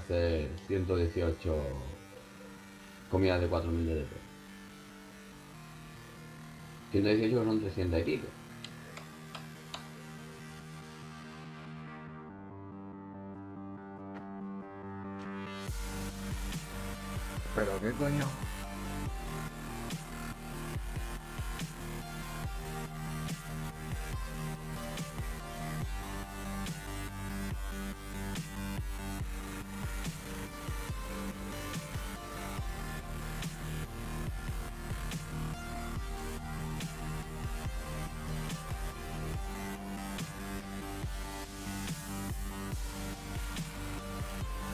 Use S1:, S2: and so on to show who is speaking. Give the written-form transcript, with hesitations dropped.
S1: hacer 118 comidas de 4.000 de DP. 118 son 300 y pico.
S2: ¿Pero qué coño?